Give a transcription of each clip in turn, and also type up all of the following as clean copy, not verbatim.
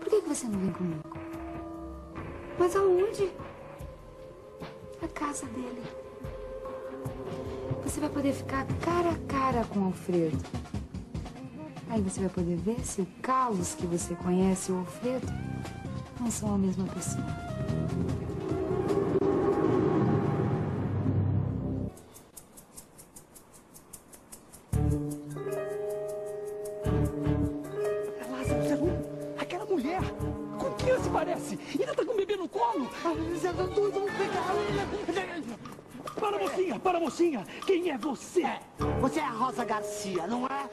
Por que você não vem comigo? Mas aonde? A casa dele. Você vai poder ficar cara a cara com o Alfredo. Aí você vai poder ver se o Carlos que você conhece e o Alfredo não são a mesma pessoa. Aquela mulher, com quem ela se parece? Ainda tá com o bebê no colo. Você tá doido, vamos pegar ela. Para, mocinha. Quem é você? Você é a Rosa Garcia, não é?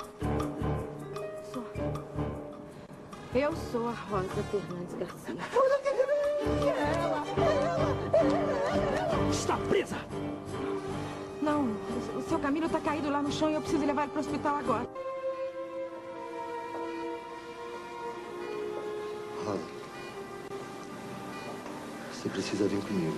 Eu sou a Rosa Fernandes Garcia. Está presa! Não, o seu Camilo tá caído lá no chão e eu preciso levar ele pro hospital agora. Rosa, você precisa vir comigo.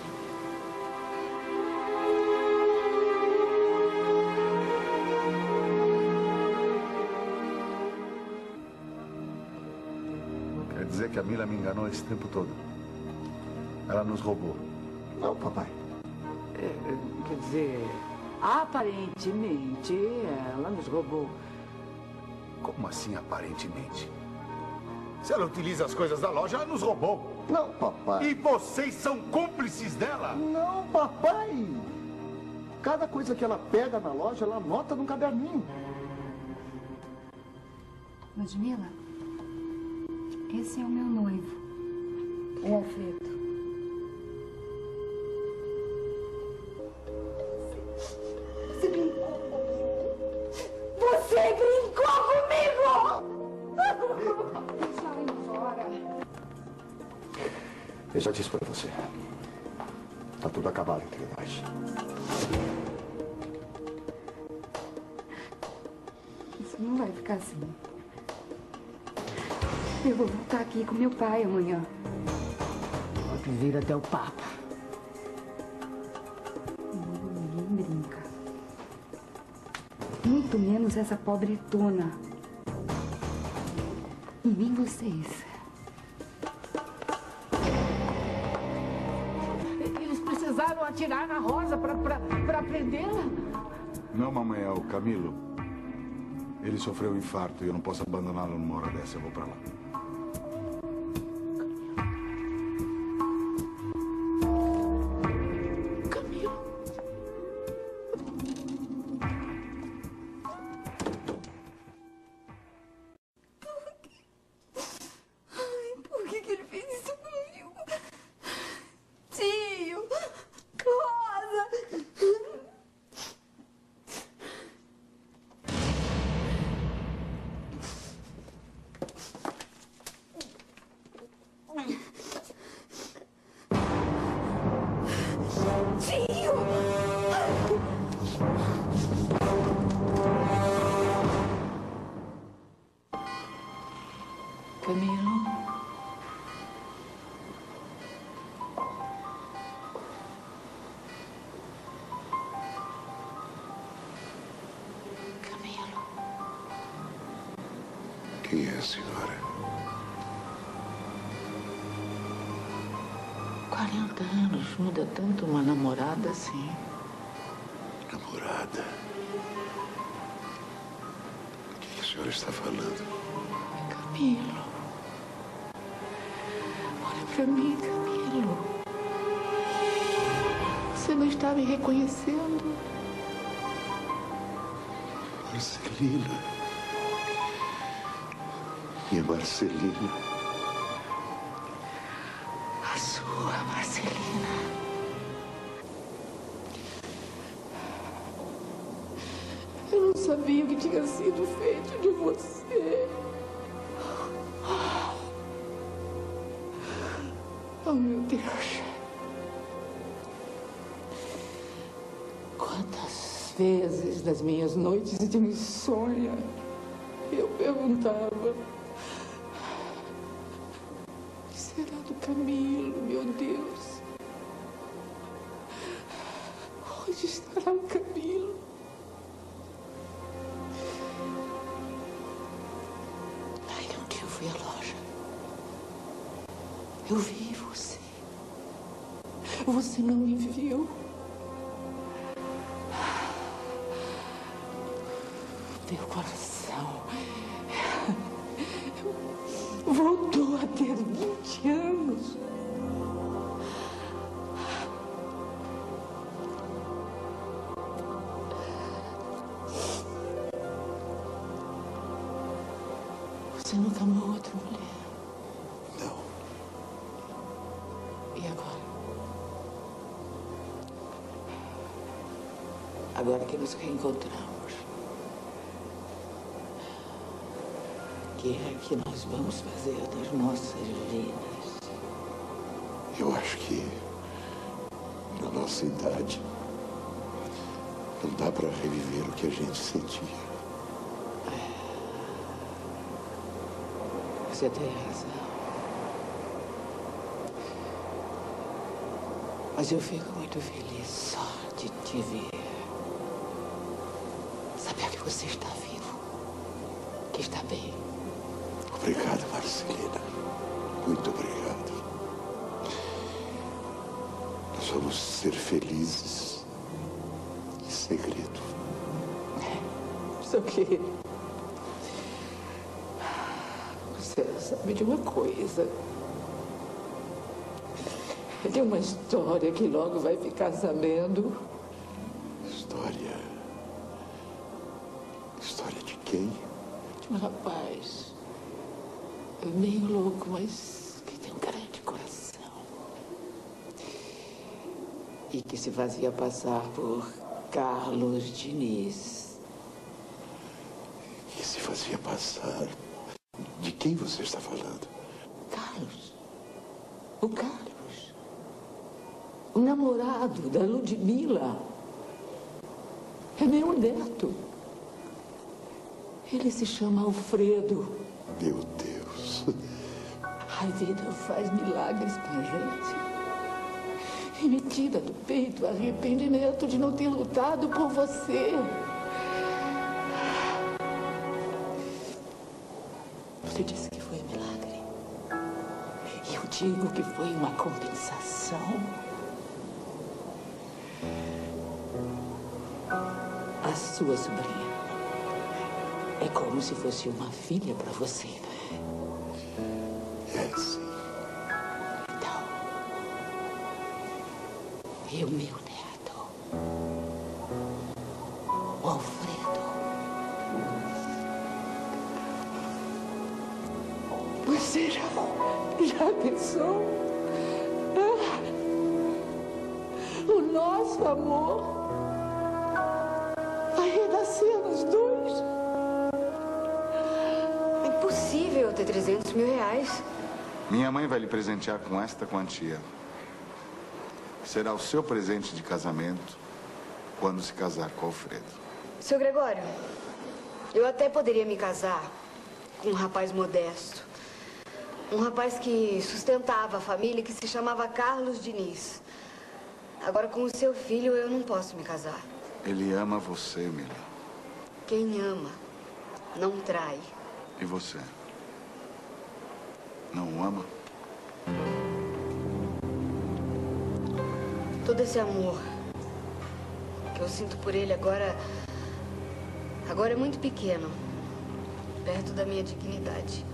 Quer dizer que a Mila me enganou esse tempo todo? Ela nos roubou. Não, papai. Quer dizer, aparentemente, ela nos roubou. Como assim, aparentemente? Se ela utiliza as coisas da loja, ela nos roubou. Não, papai. E vocês são cúmplices dela? Não, papai. Cada coisa que ela pega na loja, ela anota num caderninho. Ludmila, esse é o meu noivo, o Alfredo. Você brincou comigo? Você brincou comigo! Já indo embora. Eu já disse pra você. Tá tudo acabado entre nós. Isso não vai ficar assim. Eu vou voltar aqui com meu pai amanhã. Pode vir até o Papa. Ninguém brinca. Muito menos essa pobretona. E nem vocês. Eles precisaram atirar na Rosa pra prendê-la? Não, mamãe, é o Camilo. Ele sofreu um infarto e eu não posso abandoná-lo numa hora dessa. Eu vou pra lá. Por que ele fez isso comigo? Tio! Rosa! Tio! Camilo? Camilo? Quem é a senhora? 40 anos muda tanto uma namorada assim. Namorada? O que a senhora está falando? Camilo. Olha pra mim, Camilo. Você não está me reconhecendo? Marcelina. Minha Marcelina. A sua Marcelina. Eu não sabia o que tinha sido feito de você. Oh, meu Deus. Quantas vezes nas minhas noites de insônia eu perguntava: o que será do Camilo, meu Deus? Onde estará o Camilo? Aí um dia eu fui à loja. Eu vi você. Você não me viu. Meu coração voltou a ter 20 anos. Você nunca amou outra mulher? Não. E agora? Agora que nos reencontramos, o que é que nós vamos fazer das nossas vidas? Eu acho que na nossa idade não dá para reviver o que a gente sentia. Você tem razão. Mas eu fico muito feliz só de te ver. Saber que você está vivo, que está bem. Obrigado, Marcelina. Muito obrigado. Nós vamos ser felizes em segredo. Só que você sabe de uma coisa. Tem uma história que logo vai ficar sabendo. História? História de quem? De um rapaz meio louco, mas que tem um grande coração. E que se fazia passar por Carlos Diniz. Que se fazia passar? De quem você está falando? Carlos. O Carlos. O namorado da Ludmila. É meu neto. Ele se chama Alfredo. Meu Deus. A vida faz milagres pra gente. E me tira do peito o arrependimento de não ter lutado por você. Você disse que foi um milagre. E eu digo que foi uma compensação. A sua sobrinha é como se fosse uma filha para você. É, sim. Então, e o meu neto, o Alfredo. Você já pensou? O nosso amor vai renascer nos dois. É impossível ter 300 mil reais. Minha mãe vai lhe presentear com esta quantia. Será o seu presente de casamento quando se casar com Alfredo. Seu Gregório, eu até poderia me casar com um rapaz modesto. Um rapaz que sustentava a família, que se chamava Carlos Diniz. Agora, com o seu filho, eu não posso me casar. Ele ama você, Mila. Quem ama, não trai. E você? Não o ama? Todo esse amor que eu sinto por ele agora é muito pequeno, perto da minha dignidade.